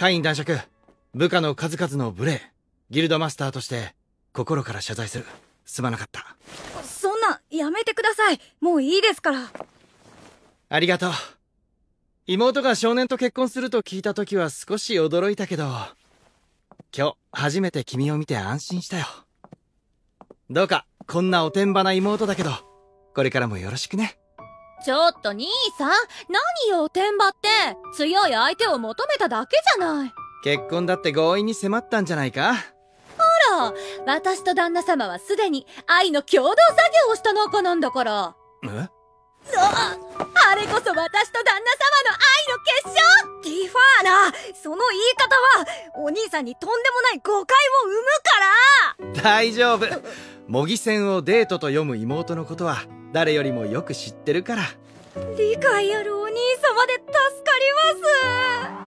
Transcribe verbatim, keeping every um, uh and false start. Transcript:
カイン男爵、部下の数々の無礼、ギルドマスターとして心から謝罪する。すまなかった。 そんな、やめてください。もういいですから。 ありがとう。妹が少年と結婚すると聞いた時は少し驚いたけど、今日初めて君を見て安心したよ。どうかこんなおてんばな妹だけど、これからもよろしくね。 ちょっと兄さん、何よおてんばって。強い相手を求めただけじゃない。 結婚だって強引に迫ったんじゃないか。 ほら、私と旦那様はすでに愛の共同作業をした仲なんだから。 え？ あ、あれこそ私と旦那様の愛の結晶。 ティファーナ、その言い方はお兄さんにとんでもない誤解を生むから。 大丈夫。模擬戦をデートと読む妹のことは誰よりもよく知ってるから。 理解あるお兄様で助かります。